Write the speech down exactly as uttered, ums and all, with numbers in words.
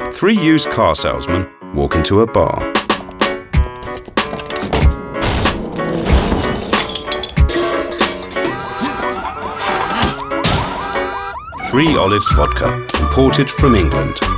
Three used car salesmen walk into a bar. Three Olives Vodka, imported from England.